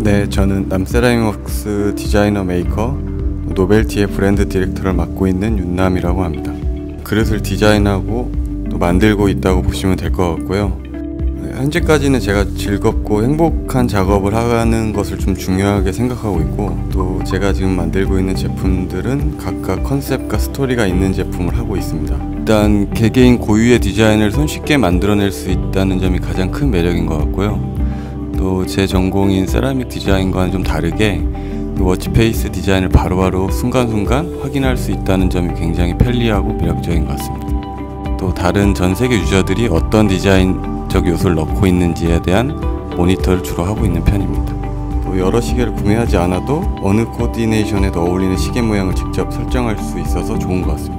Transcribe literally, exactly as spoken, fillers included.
네, 저는 남세라믹웍스 디자이너 메이커 노벨티의 브랜드 디렉터를 맡고 있는 윤남이라고 합니다. 그릇을 디자인하고 또 만들고 있다고 보시면 될 것 같고요. 현재까지는 제가 즐겁고 행복한 작업을 하는 것을 좀 중요하게 생각하고 있고, 또 제가 지금 만들고 있는 제품들은 각각 컨셉과 스토리가 있는 제품을 하고 있습니다. 일단 개개인 고유의 디자인을 손쉽게 만들어낼 수 있다는 점이 가장 큰 매력인 것 같고요. 또 제 전공인 세라믹 디자인과는 좀 다르게 워치페이스 디자인을 바로바로 순간순간 확인할 수 있다는 점이 굉장히 편리하고 매력적인 것 같습니다. 또 다른 전 세계 유저들이 어떤 디자인적 요소를 넣고 있는지에 대한 모니터를 주로 하고 있는 편입니다. 또 여러 시계를 구매하지 않아도 어느 코디네이션에도 어울리는 시계 모양을 직접 설정할 수 있어서 좋은 것 같습니다.